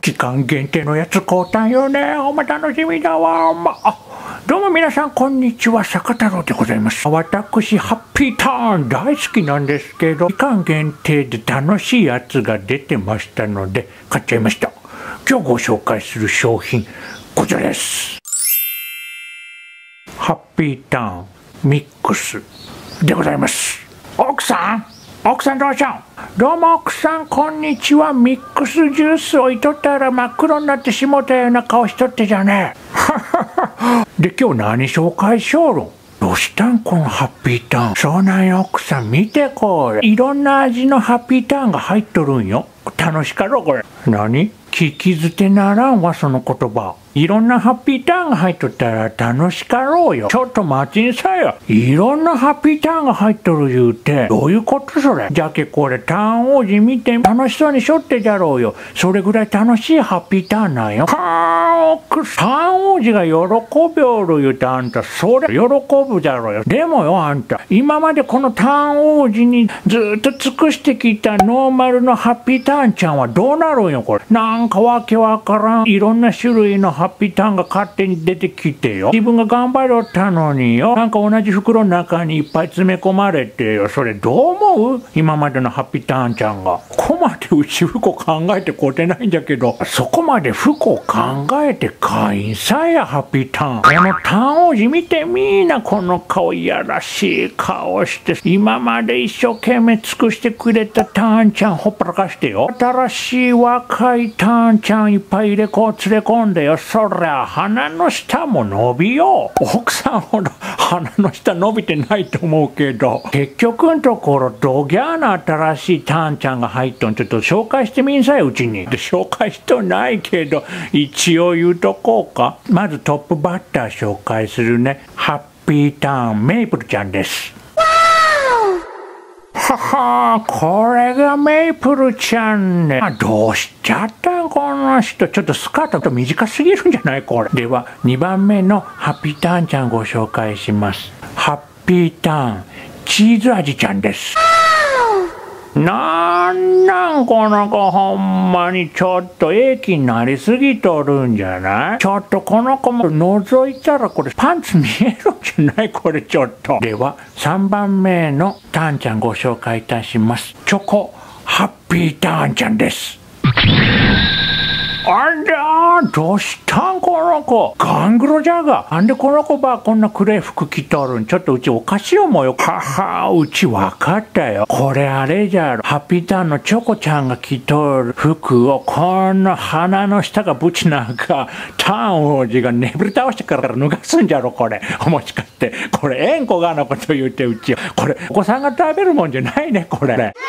期間限定のやつ買うたんよね。お前楽しみだわ。どうも皆さんこんにちは、坂太郎でございます。私ハッピーターン大好きなんですけど、期間限定で楽しいやつが出てましたので買っちゃいました。今日ご紹介する商品こちらです。ハッピーターンミックスでございます。奥さんどうしたん？どうも奥さんこんにちは。ミックスジュース置いとったら真っ黒になってしもたような顔しとってじゃねえ。で今日何紹介しよるん？どうしたんこのハッピーターン。そうなんよ奥さん見てこれ。いろんな味のハッピーターンが入っとるんよ。楽しかろこれ。何？聞き捨てならんわその言葉。いろんなハッピーターンが入っとったら楽しかろうよ。ちょっと待ちんさよ。いろんなハッピーターンが入っとる言うてどういうことそれ。じゃけこれターン王子見て楽しそうにしょってじゃろうよ。それぐらい楽しいハッピーターンなんよ。奥さんターン王子が喜びおる言うてあんたそれ喜ぶじゃろうよ。でもよあんた今までこのターン王子にずっと尽くしてきたノーマルのハッピーターンちゃんはどうなるんよこれ。なんかわけわからんいろんな種類のハッピーターンが勝手に出てきてよ。自分が頑張ろったのによ。なんか同じ袋の中にいっぱい詰め込まれてよ。それどう思う？今までのハッピーターンちゃんが。ここまでうち服考えてこうてないんだけど、そこまで服を考えて買いんさやハッピーターン。このターン王子見てみーな。この顔いやらしい顔して今まで一生懸命尽くしてくれたターンちゃんほっぽらかしてよ。新しい若いターンちゃんいっぱい連れ込んでよ。そりゃ鼻の下も伸びよう。奥さんほど鼻の下伸びてないと思うけど、結局のところドギャーな新しいターンちゃんが入っとん。ちょっと紹介してみんさいうちに。で紹介しとないけど一応言うとこうか。まずトップバッター紹介するね。ハッピーターンメイプルちゃんです。ははこれがメイプルちゃんね。どうしちゃったんこの人。ちょっとスカート短すぎるんじゃないこれ。では2番目のハッピーターンちゃんご紹介します。ハッピーターンチーズ味ちゃんです。なんこの子ほんまにちょっと液になりすぎとるんじゃない？ちょっとこの子も覗いたらこれパンツ見えるんじゃないこれちょっと。では3番目のターンちゃんご紹介いたします。チョコハッピーターンちゃんです。あらどうしたんこの子。ガングロじゃが。なんでこの子ばこんな黒い服着とるん？ちょっとうちおかしい思うよ。ははうちわかったよ。これあれじゃろ。ハッピーターンのチョコちゃんが着とる服をこんな鼻の下がぶちなんかターン王子がねぶり倒してから脱がすんじゃろこれ。もしかしてこれえんこがのこと言うてうちこれお子さんが食べるもんじゃないねこれ。